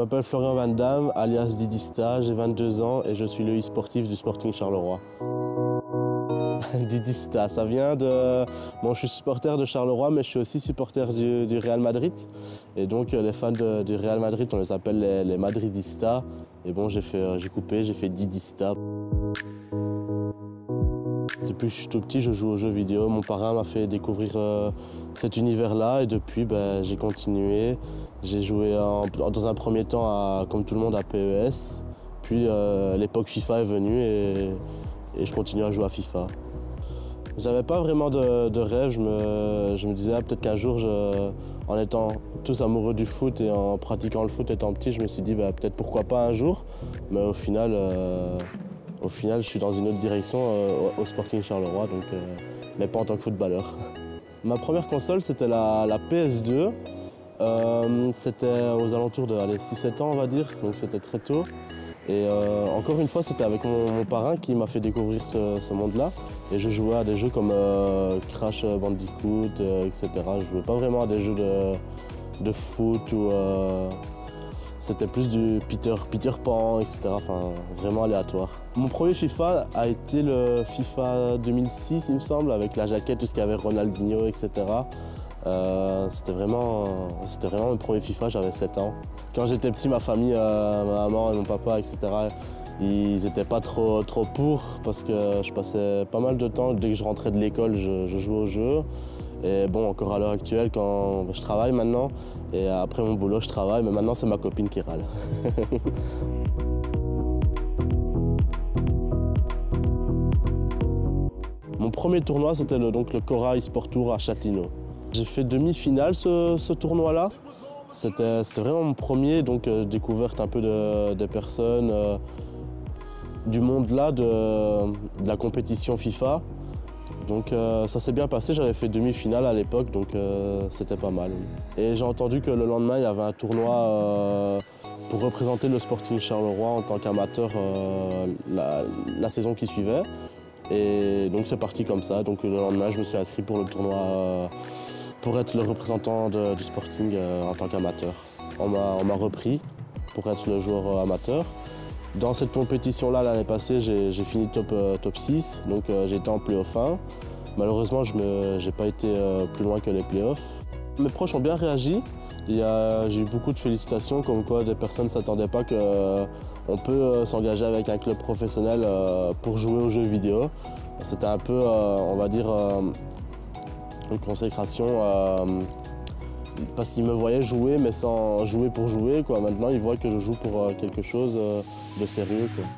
Je m'appelle Florian Van Damme, alias Didista, j'ai 22 ans et je suis le e-sportif du Sporting Charleroi. Didista, ça vient de... Bon, je suis supporter de Charleroi, mais je suis aussi supporter du Real Madrid. Et donc les fans du Real Madrid, on les appelle les Madridistas. Et bon, j'ai coupé, j'ai fait Didista. Depuis que je suis tout petit, je joue aux jeux vidéo. Mon parrain m'a fait découvrir cet univers-là et depuis, j'ai continué. J'ai joué dans un premier temps, comme tout le monde, à PES. Puis l'époque FIFA est venue et je continue à jouer à FIFA. J'avais pas vraiment de rêve, je me disais peut-être qu'un jour, en étant tous amoureux du foot et en pratiquant le foot étant petit, je me suis dit peut-être pourquoi pas un jour. Mais au final, je suis dans une autre direction au Sporting Charleroi, mais pas en tant que footballeur. Ma première console, c'était la PS2. C'était aux alentours de 6-7 ans, on va dire, donc c'était très tôt. Et encore une fois, c'était avec mon parrain qui m'a fait découvrir ce monde-là. Et je jouais à des jeux comme Crash Bandicoot, etc. Je jouais pas vraiment à des jeux de foot ou c'était plus du Peter Pan, etc. Enfin, vraiment aléatoire. Mon premier FIFA a été le FIFA 2006, il me semble, avec la jaquette, tout ce qu'il y avait Ronaldinho, etc. C'était vraiment mon premier FIFA, j'avais 7 ans. Quand j'étais petit, ma famille, ma maman et mon papa, etc., ils n'étaient pas trop pour parce que je passais pas mal de temps, dès que je rentrais de l'école, je jouais aux jeux. Et bon, encore à l'heure actuelle, quand je travaille maintenant, et après mon boulot, je travaille, mais maintenant c'est ma copine qui râle. Mon premier tournoi, c'était le Cora eSport Tour à Châtellerault. J'ai fait demi-finale ce tournoi-là. C'était vraiment mon premier, donc découverte un peu des personnes du monde-là, de la compétition FIFA. Donc ça s'est bien passé, j'avais fait demi-finale à l'époque, donc c'était pas mal. Et j'ai entendu que le lendemain, il y avait un tournoi pour représenter le Sporting Charleroi en tant qu'amateur la saison qui suivait. Et donc c'est parti comme ça, donc le lendemain, je me suis inscrit pour le tournoi pour être le représentant du Sporting en tant qu'amateur. On m'a repris pour être le joueur amateur. Dans cette compétition-là, l'année passée, j'ai fini top 6, donc j'ai été en play-off 1. Malheureusement, je n'ai pas été plus loin que les play-offs. Mes proches ont bien réagi. J'ai eu beaucoup de félicitations, comme quoi des personnes ne s'attendaient pas qu'on peut s'engager avec un club professionnel pour jouer aux jeux vidéo. C'était un peu, on va dire, une consécration parce qu'ils me voyaient jouer, mais sans jouer pour jouer, quoi. Maintenant, ils voient que je joue pour quelque chose de sérieux, quoi.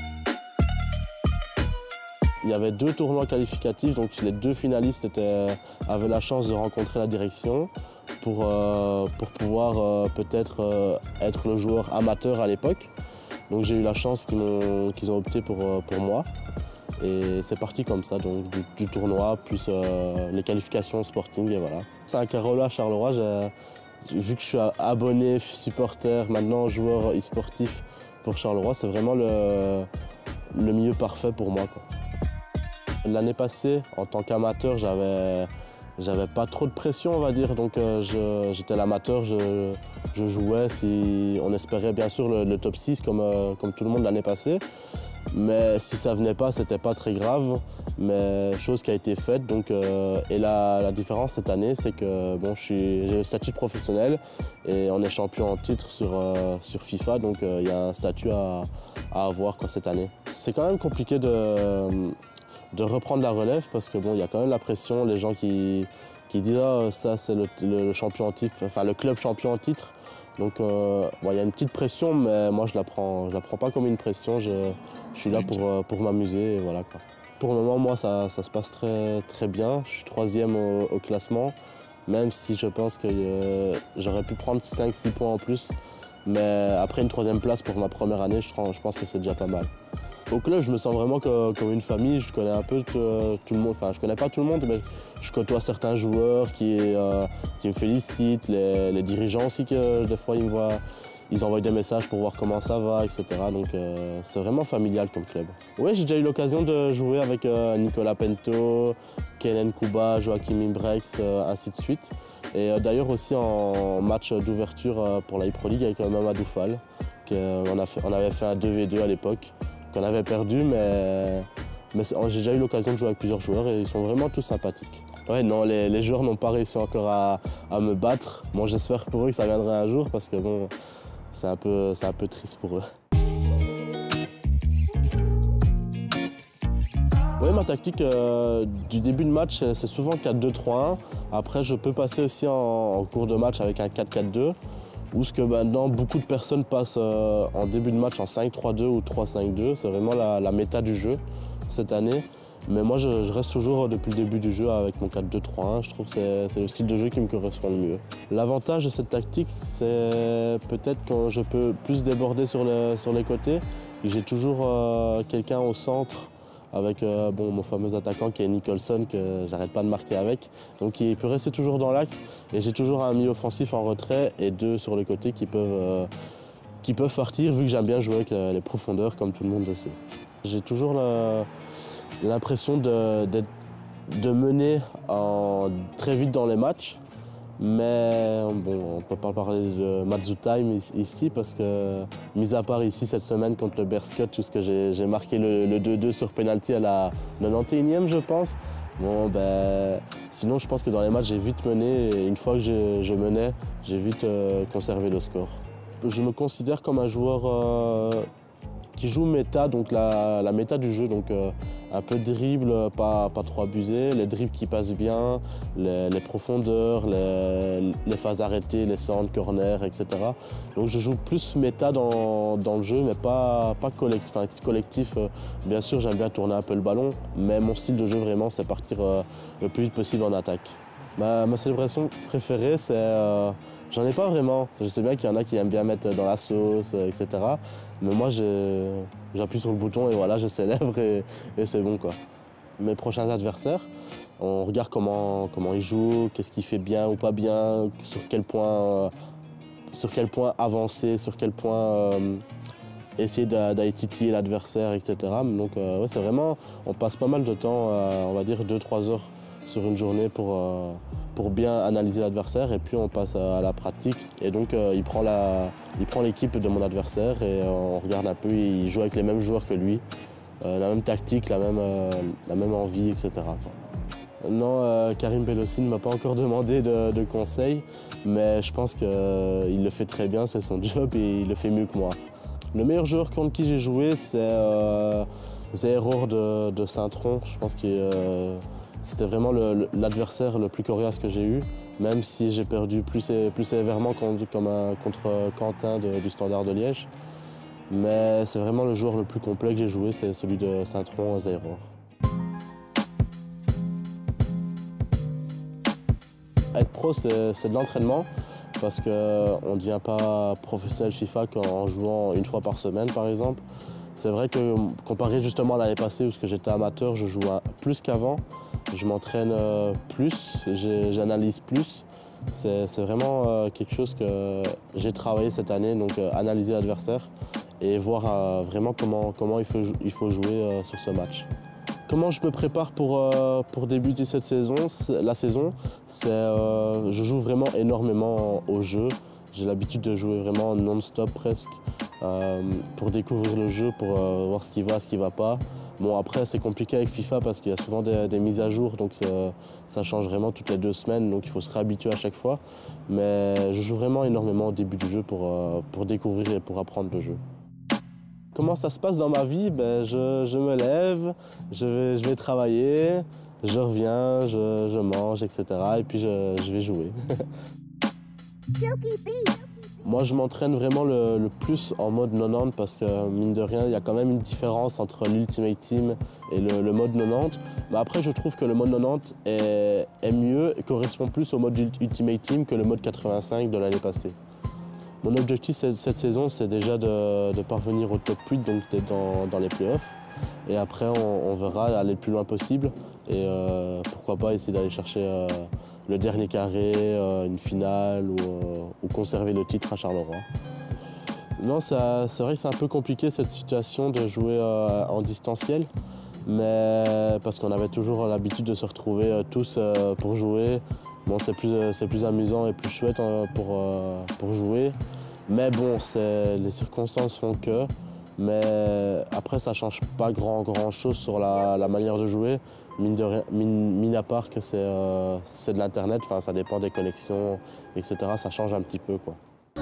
Il y avait 2 tournois qualificatifs, donc les 2 finalistes avaient la chance de rencontrer la direction pour pouvoir peut-être être le joueur amateur à l'époque. Donc j'ai eu la chance qu'ils ont opté pour moi. Et c'est parti comme ça, donc du tournoi, plus les qualifications Sporting, et voilà. Saint-Carola à Charleroi, vu que je suis abonné, supporter, maintenant joueur e-sportif pour Charleroi, c'est vraiment le milieu parfait pour moi, quoi. L'année passée, en tant qu'amateur, j'avais pas trop de pression, on va dire, donc j'étais l'amateur, je jouais, on espérait bien sûr le top 6 comme tout le monde l'année passée. Mais si ça venait pas, c'était pas très grave, mais chose qui a été faite. Donc, et la différence cette année, c'est que bon, j'ai le statut professionnel et on est champion en titre sur FIFA, donc il y a un statut à avoir cette année. C'est quand même compliqué de reprendre la relève parce que bon, il y a quand même la pression, les gens qui disent ça c'est le champion en titre, enfin le club champion en titre. Donc bon, il y a une petite pression, mais moi je la prends pas comme une pression. Je suis là pour m'amuser et voilà, quoi. Pour le moment, moi ça se passe très bien. Je suis 3e au classement, même si je pense que j'aurais pu prendre 5-6 points en plus. Mais après une 3e place pour ma première année, je pense que c'est déjà pas mal. Au club, je me sens vraiment comme une famille. Je connais un peu tout le monde. Enfin, je connais pas tout le monde, mais je côtoie certains joueurs qui me félicitent, les dirigeants aussi, que des fois ils me voient, ils envoient des messages pour voir comment ça va, etc. Donc c'est vraiment familial comme club. Oui, j'ai déjà eu l'occasion de jouer avec Nicolas Pento, Kenen Kuba, Joachim Imbrex, ainsi de suite. Et d'ailleurs aussi en match d'ouverture pour la Pro League avec Mamadou Fall, on avait fait un 2v2 à l'époque, qu'on avait perdu, mais j'ai déjà eu l'occasion de jouer avec plusieurs joueurs et ils sont vraiment tous sympathiques. Ouais, non, les joueurs n'ont pas réussi encore à me battre. Bon, j'espère pour eux que ça viendra un jour parce que bon, c'est un peu triste pour eux. Oui, ma tactique du début de match, c'est souvent 4-2-3-1. Après, je peux passer aussi en cours de match avec un 4-4-2. Ou ce que maintenant, beaucoup de personnes passent en début de match en 5-3-2 ou 3-5-2. C'est vraiment la méta du jeu cette année. Mais moi, je reste toujours depuis le début du jeu avec mon 4-2-3-1. Je trouve que c'est le style de jeu qui me correspond le mieux. L'avantage de cette tactique, c'est peut-être quand je peux plus déborder sur les côtés. J'ai toujours quelqu'un au centre avec mon fameux attaquant qui est Nicholson, que j'arrête pas de marquer avec. Donc il peut rester toujours dans l'axe et j'ai toujours un milieu offensif en retrait et deux sur le côté qui peuvent partir vu que j'aime bien jouer avec les profondeurs comme tout le monde le sait. J'ai toujours l'impression de mener très vite dans les matchs. Mais bon, on ne peut pas parler de Matsu Time ici parce que, mis à part ici cette semaine contre le Berscott, tout ce que j'ai marqué le 2-2 sur penalty à la 91e, je pense. Bon, sinon, je pense que dans les matchs, j'ai vite mené et une fois que je menais, j'ai vite conservé le score. Je me considère comme un joueur qui joue méta, donc la méta du jeu, donc un peu de dribble, pas trop abusé, les dribbles qui passent bien, les profondeurs, les phases arrêtées, les centres, corners, etc. Donc je joue plus méta dans le jeu, mais pas collectif. Bien sûr, j'aime bien tourner un peu le ballon, mais mon style de jeu vraiment, c'est partir le plus vite possible en attaque. Ma célébration préférée, c'est... j'en ai pas vraiment. Je sais bien qu'il y en a qui aiment bien mettre dans la sauce, etc. Mais moi, j'appuie sur le bouton et voilà, je célèbre et c'est bon, quoi. Mes prochains adversaires, on regarde comment ils jouent, qu'est-ce qu'il fait bien ou pas bien, sur quel point avancer, sur quel point essayer d'aller titiller l'adversaire, etc. Donc ouais, c'est vraiment, on passe pas mal de temps, on va dire 2-3 heures sur une journée pour bien analyser l'adversaire et puis on passe à la pratique. Et donc il prend l'équipe de mon adversaire et on regarde un peu, il joue avec les mêmes joueurs que lui, la même tactique, la même envie, etc. Non, Karim Belossi ne m'a pas encore demandé de conseils, mais je pense qu'il le fait très bien, c'est son job et il le fait mieux que moi. Le meilleur joueur contre qui j'ai joué, c'est Zeror de Saint-Tron. Je pense que c'était vraiment l'adversaire le plus coriace que j'ai eu, même si j'ai perdu plus sévèrement contre Quentin du Standard de Liège. Mais c'est vraiment le joueur le plus complet que j'ai joué, c'est celui de Saint-Tron, Zeror. Être pro, c'est de l'entraînement, parce qu'on ne devient pas professionnel FIFA qu'en jouant une fois par semaine, par exemple. C'est vrai que comparé justement à l'année passée où j'étais amateur, je joue plus qu'avant. Je m'entraîne plus, j'analyse plus. C'est vraiment quelque chose que j'ai travaillé cette année, donc analyser l'adversaire et voir vraiment comment il faut jouer sur ce match. Comment je me prépare pour débuter la saison, je joue vraiment énormément au jeu. J'ai l'habitude de jouer vraiment non-stop presque pour découvrir le jeu, pour voir ce qui va pas. Bon, après, c'est compliqué avec FIFA parce qu'il y a souvent des mises à jour, donc ça change vraiment toutes les 2 semaines, donc il faut se réhabituer à chaque fois. Mais je joue vraiment énormément au début du jeu pour découvrir et pour apprendre le jeu. Comment ça se passe dans ma vie? Je me lève, je vais travailler, je reviens, je mange, etc. Et puis je vais jouer. Moi, je m'entraîne vraiment le plus en mode 90 parce que, mine de rien, il y a quand même une différence entre l'Ultimate Team et le mode 90. Mais après, je trouve que le mode 90 est mieux et correspond plus au mode Ultimate Team que le mode 85 de l'année passée. Mon objectif cette saison, c'est déjà de parvenir au top 8, donc d'être dans les playoffs. Et après, on verra aller le plus loin possible. Et pourquoi pas essayer d'aller chercher le dernier carré, une finale ou conserver le titre à Charleroi. Non, c'est vrai que c'est un peu compliqué cette situation de jouer en distanciel. mais parce qu'on avait toujours l'habitude de se retrouver tous pour jouer. Bon, c'est plus amusant et plus chouette pour jouer. Mais bon, les circonstances font que. Mais après, ça ne change pas grand chose sur la manière de jouer, mis à part que c'est de l'Internet, ça dépend des connexions, etc. Ça change un petit peu, quoi.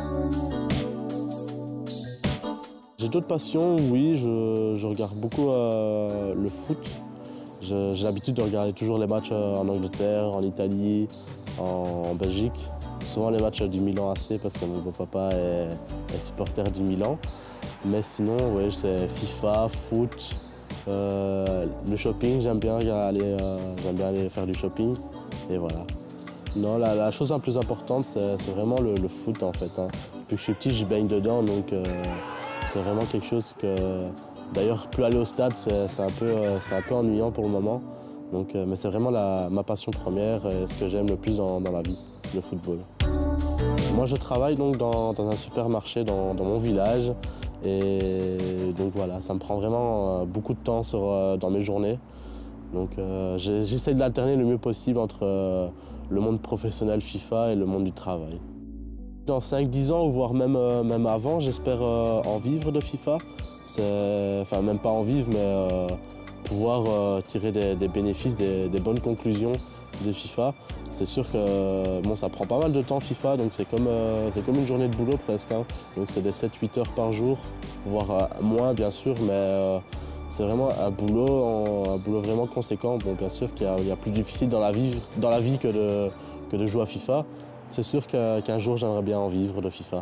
J'ai d'autres passions, oui, je regarde beaucoup le foot. J'ai l'habitude de regarder toujours les matchs en Angleterre, en Italie, en Belgique. Souvent les matchs du Milan AC parce que mon papa est supporter du Milan. Mais sinon, oui, c'est FIFA, foot, le shopping, j'aime bien aller faire du shopping. Et voilà. Non, la chose la plus importante, c'est vraiment le foot en fait. Hein. Depuis que je suis petit, je baigne dedans, donc c'est vraiment quelque chose que... D'ailleurs, plus aller au stade, c'est un peu ennuyant pour le moment. Donc, mais c'est vraiment ma passion première et ce que j'aime le plus dans la vie, le football. Moi, je travaille donc dans un supermarché dans mon village. Et donc voilà, ça me prend vraiment beaucoup de temps dans mes journées. Donc j'essaie de l'alterner le mieux possible entre le monde professionnel FIFA et le monde du travail. Dans 5-10 ans, voire même avant, j'espère en vivre de FIFA. Enfin, même pas en vivre, mais pouvoir tirer des bénéfices, des bonnes conclusions de FIFA. C'est sûr que bon, ça prend pas mal de temps FIFA, donc c'est comme une journée de boulot presque. Hein. Donc c'est des 7-8 heures par jour, voire moins bien sûr, mais c'est vraiment un boulot vraiment conséquent. Bon, bien sûr qu'il y a plus difficile dans la vie que de jouer à FIFA. C'est sûr qu'un jour j'aimerais bien en vivre de FIFA.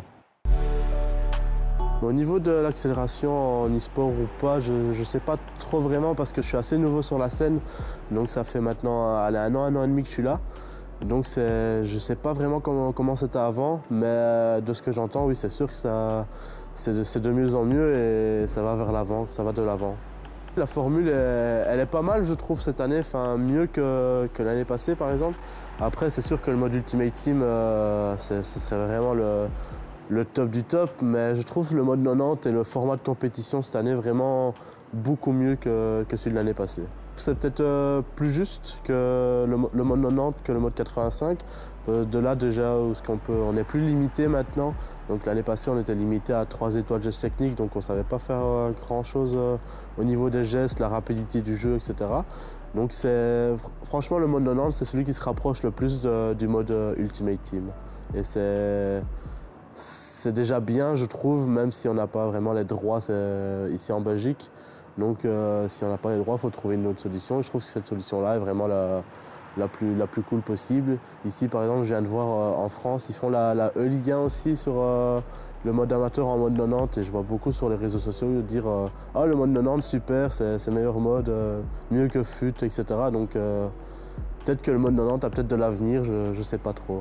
Au niveau de l'accélération en e-sport ou pas, je ne sais pas trop vraiment parce que je suis assez nouveau sur la scène. Donc ça fait maintenant un an et demi que je suis là. Donc je ne sais pas vraiment comment c'était avant, mais de ce que j'entends, oui, c'est sûr que c'est de mieux en mieux et ça va vers l'avant, ça va de l'avant. La formule, elle est pas mal, je trouve, cette année, mieux que l'année passée, par exemple. Après, c'est sûr que le mode Ultimate Team, ce serait vraiment le top du top, mais je trouve le mode 90 et le format de compétition cette année vraiment beaucoup mieux que celui de l'année passée. C'est peut-être plus juste que le mode 90 que le mode 85. De là déjà, on n'est plus limité maintenant. Donc l'année passée, on était limité à 3 étoiles gestes techniques, donc on ne savait pas faire grand-chose au niveau des gestes, la rapidité du jeu, etc. Donc franchement, le mode 90, c'est celui qui se rapproche le plus du mode Ultimate Team. Et c'est déjà bien, je trouve, même si on n'a pas vraiment les droits ici en Belgique. Donc si on n'a pas les droits, il faut trouver une autre solution. Je trouve que cette solution-là est vraiment la plus cool possible. Ici, par exemple, je viens de voir en France, ils font la E-Ligue 1 aussi sur le mode amateur en mode 90. Et je vois beaucoup sur les réseaux sociaux dire « Ah, le mode 90, super, c'est meilleur mode, mieux que FUT, etc. » Donc peut-être que le mode 90 a peut-être de l'avenir, je ne sais pas trop.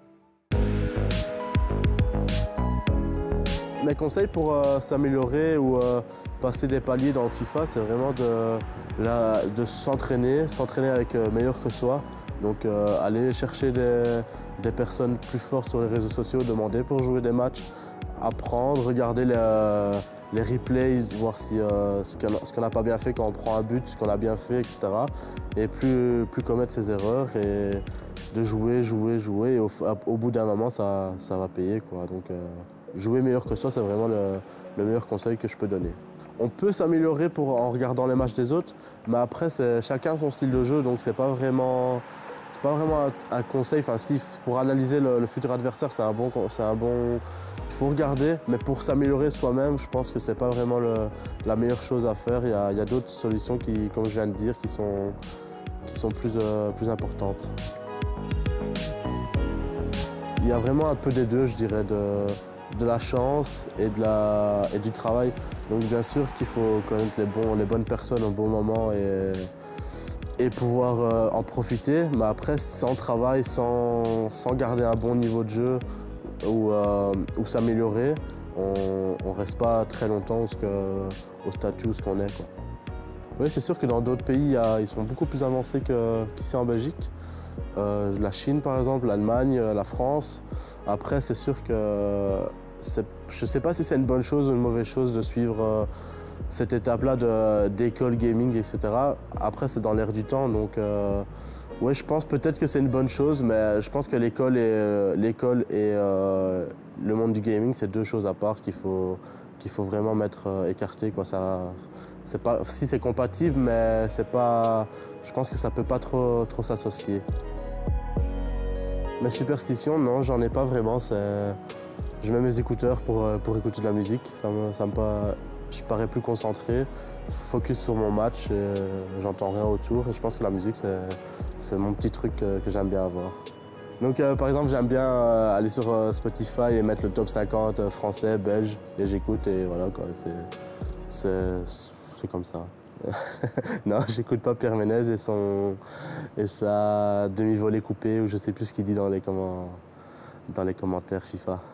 Mes conseils pour s'améliorer ou passer des paliers dans le FIFA, c'est vraiment de s'entraîner avec meilleur que soi. Donc aller chercher des personnes plus fortes sur les réseaux sociaux, demander pour jouer des matchs, apprendre, regarder les replays, voir ce qu'on n'a pas bien fait quand on prend un but, ce qu'on a bien fait, etc. Et plus commettre ses erreurs et de jouer. Et au bout d'un moment, ça va payer, quoi. Donc, jouer meilleur que soi, c'est vraiment le meilleur conseil que je peux donner. On peut s'améliorer en regardant les matchs des autres, mais après, chacun son style de jeu, donc c'est pas vraiment un conseil. Enfin, si, pour analyser le futur adversaire, c'est un bon. Il faut regarder, mais pour s'améliorer soi-même, je pense que c'est pas vraiment la meilleure chose à faire. Il y a d'autres solutions qui, comme je viens de dire, qui sont plus importantes. Il y a vraiment un peu des deux, je dirais, de la chance et du travail. Donc bien sûr qu'il faut connaître les bonnes personnes au bon moment et pouvoir en profiter. Mais après, sans travail, sans garder un bon niveau de jeu ou s'améliorer, on ne reste pas très longtemps au statut où qu'on est, quoi. Oui, c'est sûr que dans d'autres pays, ils sont beaucoup plus avancés qu'ici en Belgique. La Chine par exemple, l'Allemagne, la France. Après c'est sûr que je ne sais pas si c'est une bonne chose ou une mauvaise chose de suivre cette étape-là d'école gaming, etc. Après, c'est dans l'air du temps, donc ouais, je pense peut-être que c'est une bonne chose, mais je pense que l'école et le monde du gaming, c'est deux choses à part qu'il faut vraiment mettre écartées, quoi. C'est pas, si c'est compatible, mais c'est pas, je pense que ça peut pas trop s'associer. Mes superstitions, non, j'en ai pas vraiment. Je mets mes écouteurs pour écouter de la musique. Je parais plus concentré, focus sur mon match, et j'entends rien autour. Et je pense que la musique, c'est mon petit truc que j'aime bien avoir. Donc par exemple, j'aime bien aller sur Spotify et mettre le top 50 français, belge, et j'écoute et voilà quoi. C'est comme ça. Non, j'écoute pas Pierre Ménez et sa demi-volée coupée ou je sais plus ce qu'il dit dans les commentaires FIFA.